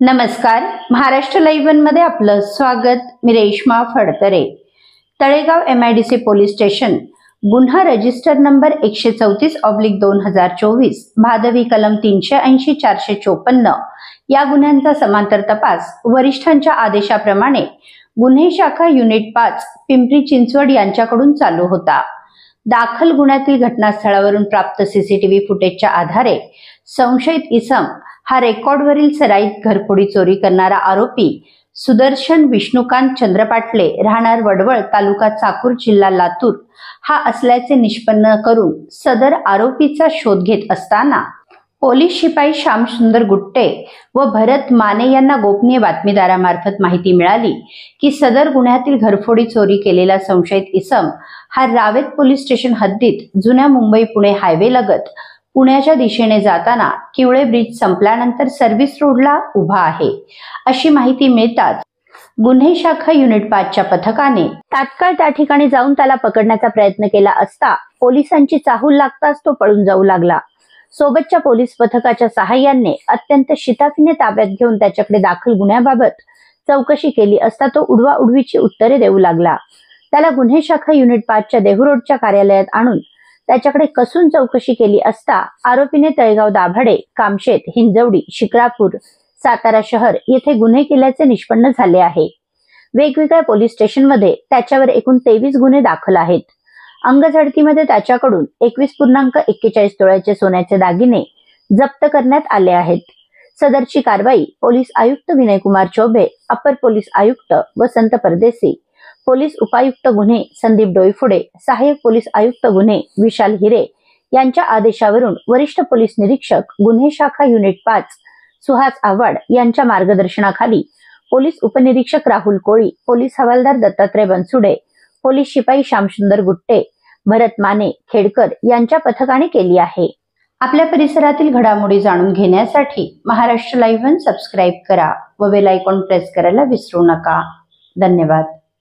नमस्कार, Maharashtra live one मध्ये आपलं स्वागत. मी Reshma Phadtare. Talegaon MIDC police station गुन्हा रजिस्टर नंबर 134/2024 भादवी कलम 380 454 या गुन्ह्यांचा समांतर तपास वरिष्ठांच्या आदेशाप्रमाणे गुन्हे शाखा युनिट 5 पिंपरी चिंचवड यांच्याकडून चालू होता. दाखल गुन्ह्यातील घटनास्थळावरून प्राप्त CCTV फुटेजच्या आधारे संशयित इसम हा रेकॉर्डवरील सराईत घरफोडी चोरी करणारा आरोपी सुदर्शन विष्णुकांत चंद्रपाटले राहणार वडवळ तालुका चाकूर जिल्हा लातूर हा असल्याचे निष्पन्न करून सदर आरोपीचा शोध घेत असताना पोलीस शिपाई श्यामसुंदर गुट्टे व भरत माने यांना गोपनीय बातमीदारामार्फत माहिती मिळाली की सदर गुन्ह्यातील घरफोडी चोरी केलेला संशयित इसम हा रावेत पोलीस स्टेशन हद्दीत जुन्या मुंबई पुणे हायवे लगत पुण्याच्या दिशेने जाताना किवळे ब्रिज संपल्यानंतर सर्व्हिस रोडला उभा आहे अशी माहिती मिळताच गुन्हे शाखा युनिट 5 च्या पथकाने तात्काळ त्या ठिकाणी जाऊन त्याला पकडण्याचा प्रयत्न केला असता पोलिसांची चाहूल लागताच तो पळून जाऊ लागला. सोबतच्या पोलीस पथकाच्या सहाय्याने अत्यंत शिताफीने ताब्यात घेऊन त्याच्याकडे दाखल गुन्ह्याबाबत चौकशी केली असता तो उडवाउडवीची उत्तरे देऊ लागला. त्याला गुन्हे शाखा युनिट 5 च्या देहू रोडच्या कार्यालयात आणून त्याच्याकडे कसून चौकशी केली असता आरोपीने तळेगाव दाभाडे, कामशेत, हिंजवडी, शिक्रापूर, सातारा शहर येथे गुन्हे केल्याचे निष्पन्न झाले आहे. वेगवेगळ्या पोलीस स्टेशनमध्ये त्याच्यावर एकूण 23 गुन्हे दाखल आहेत. अंगझडतीमध्ये त्याच्याकडून 21.41 तोळ्याचे सोन्याचे दागिने जप्त करण्यात आले आहेत. सदरची कारवाई पोलीस आयुक्त विनयकुमार चौबे, अपर पोलीस आयुक्त वसंत परदेसी, पोलीस उपायुक्त गुन्हे संदीप डोईफोडे, सहाय्यक पोलीस आयुक्त गुन्हे विशाल हिरे यांच्या आदेशावरून वरिष्ठ पोलीस निरीक्षक गुन्हे शाखा युनिट 5 सुहास आव्हाड यांच्या मार्गदर्शनाखाली पोलीस उपनिरीक्षक राहुल कोळी, पोलीस हवालदार दत्तात्रय बनसुडे, पोलीस शिपाई श्यामसुंदर गुट्टे, भरत माने, खेडकर यांच्या पथकाने केली आहे. आपल्या परिसरातील घडामोडी जाणून घेण्यासाठी महाराष्ट्र लाईव्ह वन सबस्क्राईब करा व बेल आयकॉन प्रेस करायला विसरू नका. धन्यवाद.